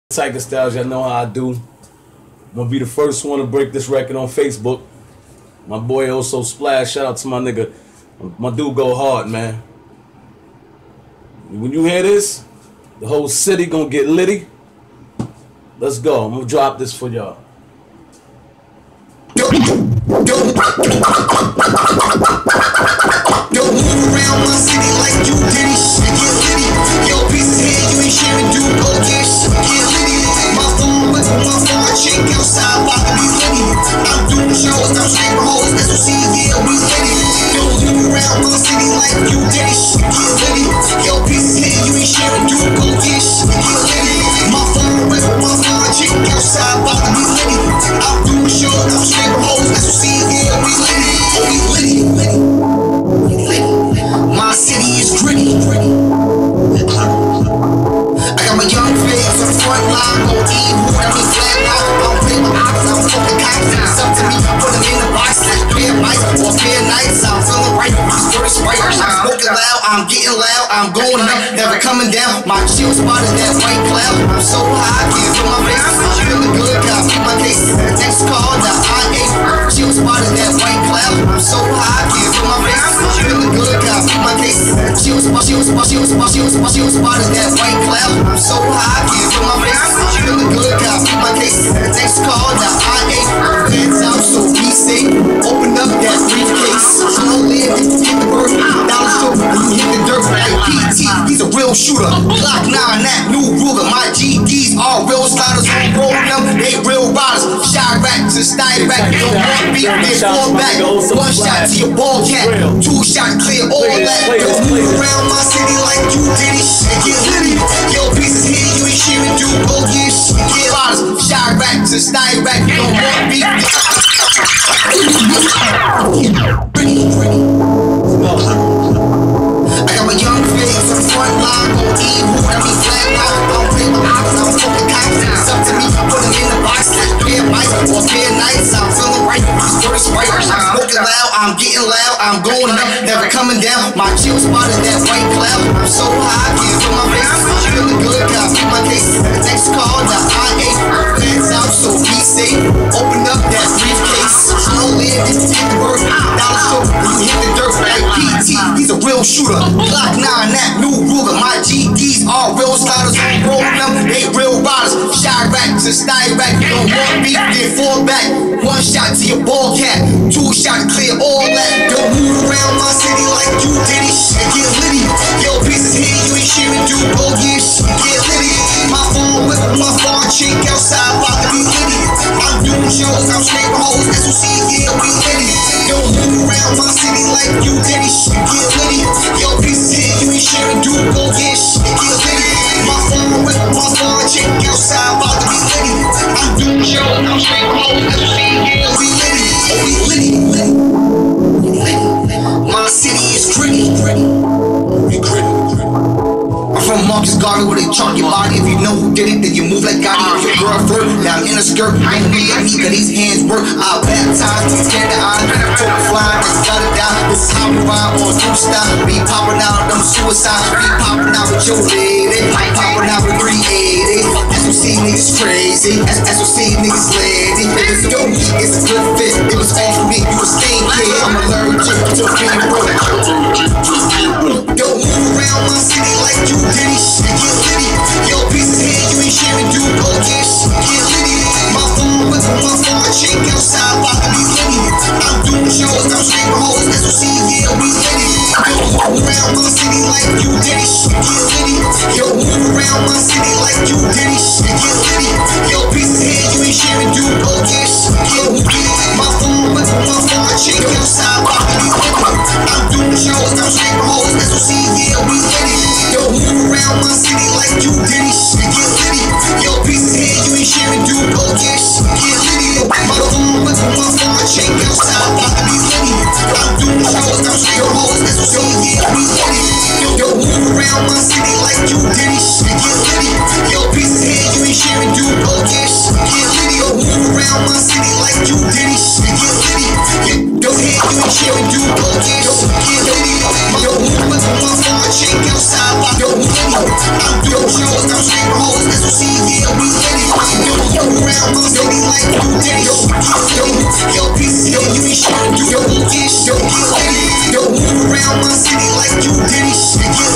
Tiger Styles, y'all know how I do. I'm gonna be the first one to break this record on Facebook. My boy Oso Splash, shout out to my nigga. My dude go hard, man. When you hear this, the whole city gonna get litty. Let's go. I'm gonna drop this for y'all. Don't move around my city like you did it. Get litty. Yo, piece of head, you ain't sharing, dude. Go get shit. Get litty. My phone with my phone chick outside, about to be litty. I'm doing shows, I'm scraping hoes. That's what see, yeah, we litty. Don't move around my city like you did it. Get litty. Yo, piece of head, you ain't sharing, dude. Go get shit. Get litty. My phone with my phone chick outside, about to be litty. I'm doing shows, I'm scraping hoes. That's what see, yeah, we litty. We litty. My city is gritty. I got my young flags on the front line. Gon' eat who I mean flat out. I don't play my options, I don't fucking cops. It's up to me, put them in the box like pair of mics or pair of nights. I'm feeling right, these words right. I'm smoking loud, I'm getting loud, I'm going up, never coming down. My chill spot is that white cloud. I'm so high, I can't feel my face. I'm feeling good, got keep my case. Next call, the IA. Chill spot is that white cloud. I'm so high, I can't feel my face. I'm feeling good, got keep my case. Chill spot is that white cloud. I'm so high, I can't feel my face. I'm feeling good, got keep my case. Next call, the IA. Hands out, so be safe. Open up that briefcase. Slowly, if you hit the bird, down the stroke, you hit the dirt like PT. He's a real shooter. Glock 9, that new ruler. My GDs are real sliders. I'm rolling them, they real riders. Shot rack to style rack. Don't want beat, they fall back. One shot to your ball cap. Two shots clear all that. Don't move around my city like you did it. Get litty. Yo, pieces here, you ain't sharing, dude. Go get shit. Get riders. Shot rack to style rack. Don't want beat. I got my young flags on the front line. Gon' eat who I mean flat out. I don't play my options, I don't fucking cops. It's up to me, put them in the box like pair of mics or pair of nights. I'm feeling right, these words right. I'm smoking loud, I'm getting loud, I'm going up, never coming down. My chill spot is that white cloud. I'm so high, I can't feel my face. I'm feeling good, got keep my case. Next call, the IA. Hands out, so be safe. Open up that briefcase. Slowly, if you hit the bird, down the stroke, you hit the dirt like PT. He's a real shooter. Glock 9, that new ruler. My GDs are real sliders. I'm rolling them, they real riders. Shot rack to style rack. Don't want beat, then fall back. One shot to your ball cap. Two shots clear all that. Don't move around my city like you did it. Get litty. Yo, pieces here, you ain't sharing, dude. Go get shit. Get litty. My phone with my phone chick outside, about to be litty. I'm doing shows, I'm scraping hoes. That's what see, yeah, we litty. Don't move around my city like you did it. Get litty. Yo, pieces here, you ain't sharing, dude. Go get shit. Get litty. My phone with my phone chick outside, about to be litty. I'm doing shows, I'm scraping hoes. That's what see, yeah, we litty. We litty. My city is gritty. We gritty. I'm from Marcus Garvey where they chalk your body. If you know who did it, then you move like Gotti. If your girl flirt, now I'm in a skirt. I ain't gonna be like me, cause these hands work. I'll baptize these tender eyes. Talk flying, just got it down. This is how we ride on new style. Be popping out, them suicides. Be popping out with your lady. Popping out with 380. That's what see niggas crazy. That's what see niggas lazy. If it's dope, it's a good fit. It was all for me, you a stain kid. I'm allergic to being broke. Don't move around my city like you did it. Get litty. Yo, pieces here, you ain't sharing, dude. Go get shit. Get litty. My phone with my phone chick outside, about to be litty. I'm doing shows, I'm scraping hoes. That's what see, yeah, we litty. Don't move around my city like you did it. Get litty. Yo, move around my city like you did it. Get litty. Yo, pieces here, you ain't sharing, dude. Go get shit. Get litty. My phone with my phone chick outside, about to be litty. I'm doing shows, I'm scraping hoes. That's what see, yeah, we litty. Don't move around my city like you did it. Get litty. Yo, pieces here, you ain't sharing, dude. my city like you Diddy. Shit, get